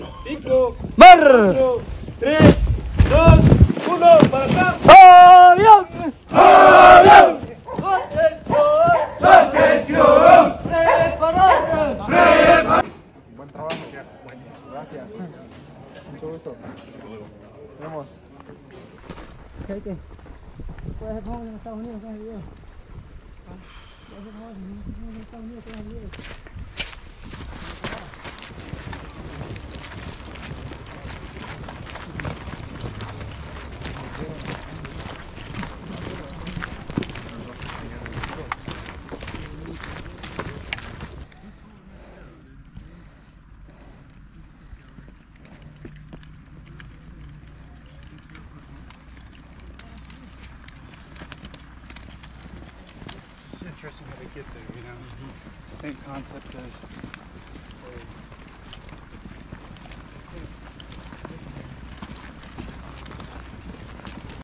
5, ¡Mar! 4, 3, 2, 1, para acá. ¡Avión! ¡Avión! ¡Atención! ¡Preparar! Buen trabajo, Whitney. Gracias. Mucho gusto. Nos vemos. ¿Qué? ¿Puedes hacer favor en Estados Unidos con el video? ¿Puedes hacer favor en Estados Unidos con el video? Interesting how they get there, you know. Same concept as